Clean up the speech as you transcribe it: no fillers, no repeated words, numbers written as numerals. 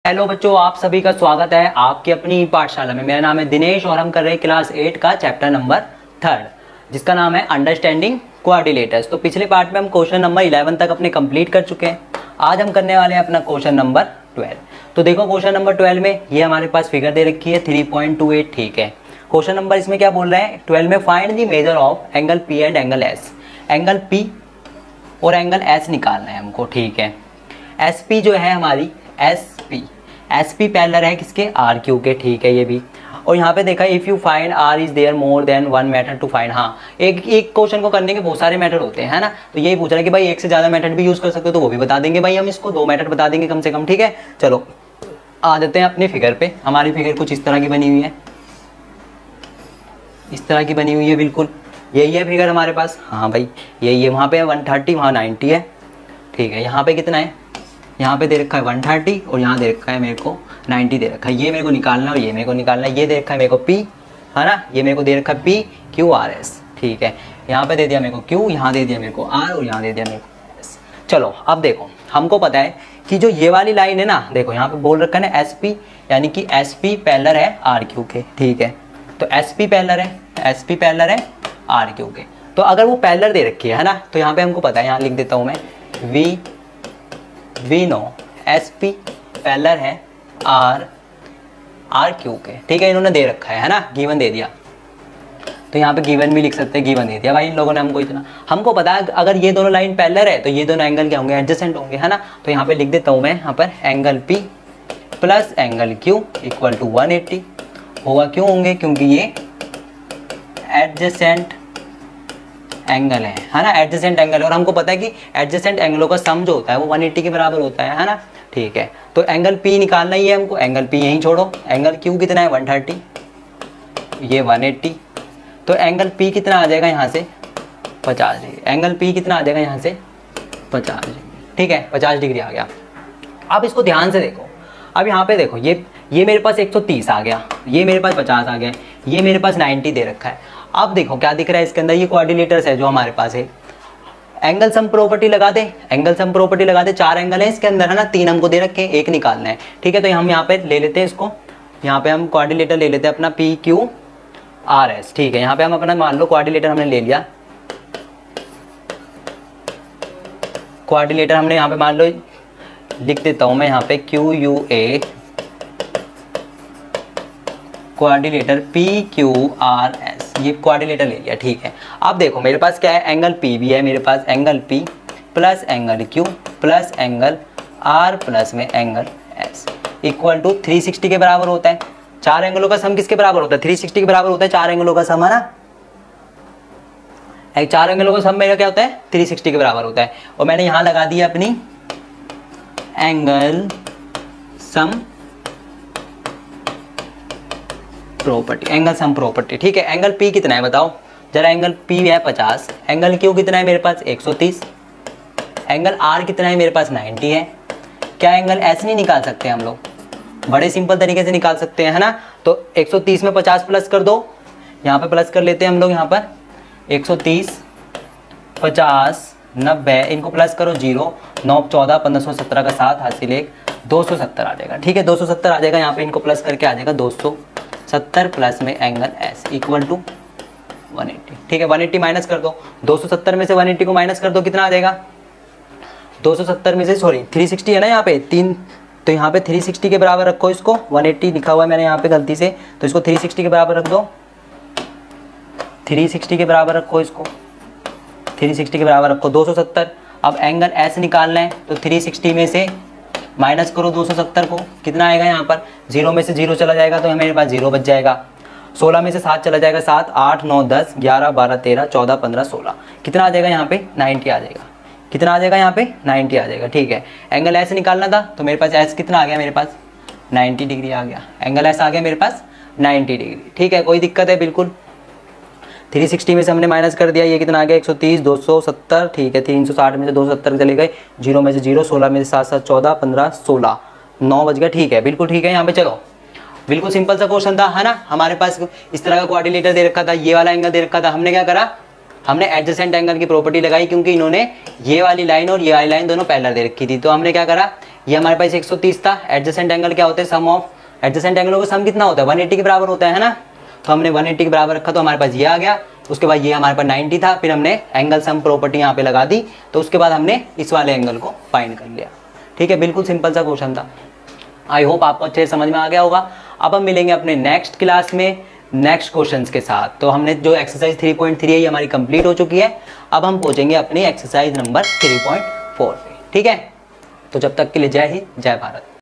Hello बच्चों, आप सभी का स्वागत है आपकी अपनी पाठशाला में। मेरा नाम है दिनेश और हम कर रहे हैं क्लास 8 का चैप्टर नंबर 3 जिसका नाम है अंडरस्टैंडिंग क्वाड्रिलेटर्स। तो पिछले पार्ट में हम क्वेश्चन नंबर 11 तक अपने कंप्लीट कर चुके हैं। आज हम करने वाले हैं अपना क्वेश्चन नंबर 12। तो देखो क्वेश्चन नंबर 12 में ये हमारे पास फिगर दे रखी है 3.28। ठीक है, क्वेश्चन नंबर इसमें क्या बोल रहे हैं 12 में, find the measure of angle P and angle S. Angle P और एंगल एस निकालना है हमको। ठीक है, एस पी जो है हमारी एस पी पैरेलल है किसके, आर क्यू के। ठीक है, ये भी। और यहाँ पे देखा if you find R is there more than one method to find. हाँ, एक क्वेश्चन को करने के बहुत सारे मेथड होते हैं, है ना। तो यही पूछ रहा है कि भाई एक से ज्यादा मेथड भी यूज कर सकते हो, तो वो भी बता देंगे भाई हम इसको। 2 मेथड बता देंगे कम से कम। ठीक है, चलो आ जाते हैं अपनी फिगर पे। हमारी फिगर कुछ इस तरह की बनी हुई है, इस तरह की बनी हुई है, बिल्कुल यही है फिगर हमारे पास। हाँ भाई यही है, वहाँ पे 130 वहाँ 90 है। ठीक है, यहाँ पे कितना है, यहाँ पे दे रखा है 130 और यहाँ दे रखा है मेरे को 90 दे रखा है। ये मेरे को निकालना है और ये मेरे को निकालना है। ये दे रखा है मेरे को P, है ना, ये मेरे को दे रखा है P Q R S। ठीक है, यहाँ पे दे दिया मेरे को Q, यहाँ दे दिया मेरे को R और यहाँ दे दिया मेरे को S। चलो अब देखो, हमको पता है कि जो ये वाली लाइन है ना, देखो यहाँ पे बोल रखा है ना SP, यानी कि SP पैरेलल है RQ के। ठीक है, तो SP पैरेलल है, SP पैरेलल है RQ के। तो अगर वो पैरेलल दे रखी है ना, तो यहाँ पे हमको पता है, यहाँ लिख देता हूँ मैं, वी नो SP पैरेलल है आर क्यू के। ठीक है, इन्होंने दे रखा है ना, गिवन दे दिया। तो यहाँ पे गिवन भी लिख सकते हैं, गिवन दे दिया भाई इन लोगों ने हमको। इतना हमको पता है अगर ये दोनों लाइन पैरेलल है तो ये दोनों एंगल क्या होंगे, एडजेसेंट होंगे, है ना। तो यहाँ पे लिख देता हूँ मैं, यहाँ पर angle P plus angle Q equal to 180 होगा। क्यों होंगे, क्योंकि ये एडजेसेंट एंगल है ना, एडजेसेंट एंगल। और हमको पता है कि एडजेसेंट एंगलों का सम जो होता है वो 180 के बराबर होता है ना। ठीक है, तो एंगल P निकालना ही है हमको। एंगल P यहीं छोड़ो, एंगल Q कितना है 130, ये 180। तो एंगल P कितना आ जाएगा यहाँ से 50 डिग्री। एंगल P कितना आ जाएगा यहाँ से 50 डिग्री। ठीक है, 50 डिग्री आ गया। अब इसको ध्यान से देखो, अब यहाँ पे देखो, ये मेरे पास 130 आ गया, ये मेरे पास 50 आ गया, ये मेरे पास 90 दे रखा है। अब देखो क्या दिख रहा है इसके अंदर, ये क्वाड्रिलेटर्स है जो हमारे पास है। एंगल सम प्रॉपर्टी लगा दे, एंगल सम प्रॉपर्टी लगा दे। 4 एंगल है इसके अंदर, है ना, 3 हमको दे रखे हैं, 1 निकालना है। ठीक है, तो हम यहाँ पे ले लेते हैं इसको, यहाँ पे हम क्वाड्रिलेटर ले लेते हैं अपना P Q R S। ठीक है, यहाँ पे हम अपना मान लो क्वाड्रिलेटर हमने ले लिया, क्वाड्रिलेटर हमने यहाँ पे मान लो, लिख देता हूँ मैं यहाँ पे Q U A quadrilateral P Q R S, ये क्वाड्रिलेटर ले लिया। ठीक है, अब देखो मेरे पास क्या है, एंगल P भी है मेरे पास, angle P plus angle Q plus angle R plus में एंगल S इक्वल टू 360 के बराबर होता है। 4 एंगलों का सम किसके बराबर होता है, 360 के बराबर होता है। 4 एंगलों का सम, है ना, 4 एंगलों का सम मेरा क्या होता है 360 के बराबर होता है। और मैंने यहाँ लगा दिया अपनी angle sum property, angle sum property. ठीक है, एंगल P कितना है बताओ जरा, एंगल P है 50, एंगल Q कितना है मेरे पास 130, एंगल R कितना है मेरे पास 90 है। क्या एंगल S नहीं निकाल सकते हम लोग, बड़े सिंपल तरीके से निकाल सकते हैं, है ना। तो 130 में 50 प्लस कर दो, यहाँ पे प्लस कर लेते हैं हम लोग, यहाँ पर 130 50 90, इनको प्लस करो 0 9 14 1517 का 7 हासिल 1 270 आ जाएगा। ठीक है, 270 आ जाएगा, यहाँ पे इनको प्लस करके आ जाएगा 270 प्लस में एंगल S इक्वल टू 180। ठीक है, 180 माइनस कर दो, 270 में से 180 को माइनस कर दो, कितना आ जाएगा 270 में से, सॉरी 360 है ना यहाँ पे 3, तो यहाँ पे 360 के बराबर रखो इसको। 180 लिखा हुआ है मैंने यहाँ पे गलती से, तो इसको 360 के बराबर रख दो, 360 के बराबर रखो इसको, 360 के बराबर रखो 270। अब एंगल S निकालना है, तो 360 में से माइनस करो 270 को, कितना आएगा यहाँ पर, 0 में से 0 चला जाएगा तो मेरे पास 0 बच जाएगा। 16 में से 7 चला जाएगा, 7 8 9 10 11 12 13 14 15 16, कितना आ जाएगा यहाँ पे 90 आ जाएगा। कितना आ जाएगा यहाँ पे 90 आ जाएगा। ठीक है, एंगल S निकालना था, तो मेरे पास S कितना आ गया, मेरे पास 90 डिग्री आ गया। एंगल S आ गया मेरे पास 90 डिग्री। ठीक है, कोई दिक्कत है बिल्कुल। 360 में से हमने माइनस कर दिया, ये कितना आ गया 130 270। ठीक है, 360 में से 270 चले गए, 0 में से 0, 16 में से 7 7 14 15 16 9 बज गया। ठीक है, बिल्कुल ठीक है। यहाँ पे चलो, बिल्कुल सिंपल सा क्वेश्चन था, है ना। हमारे पास इस तरह का क्वाड्रिलेटर दे रखा था, ये वाला एंगल दे रखा था। हमने क्या करा, हमने एडजेसेंट एंगल की प्रॉपर्टी लगाई, क्योंकि इन्होंने ये वाली लाइन और ये वाली लाइन दोनों पैरेलल दे रखी थी। तो हमने क्या करा, ये हमारे पास 130 था। एडजेसेंट एंगल क्या होते हैं, सम ऑफ एडजेसेंट एंगलों का सम कितना होता है 180 के बराबर होता है ना। तो हमने 180 के बराबर रखा तो हमारे पास ये आ गया। उसके बाद ये हमारे पास 90 था, फिर हमने एंगल सम प्रॉपर्टी यहाँ पे लगा दी, तो उसके बाद हमने इस वाले एंगल को फाइंड कर लिया। ठीक है, बिल्कुल सिंपल सा क्वेश्चन था। आई होप आपको अच्छे से समझ में आ गया होगा। अब हम मिलेंगे अपने नेक्स्ट क्लास में नेक्स्ट क्वेश्चंस के साथ। तो हमने जो एक्सरसाइज 3.3 है ये हमारी कंप्लीट हो चुकी है। अब हम पहुंचेंगे अपनी एक्सरसाइज नंबर 3.4 पे। ठीक है, तो जब तक के लिए जय हिंद, जय भारत।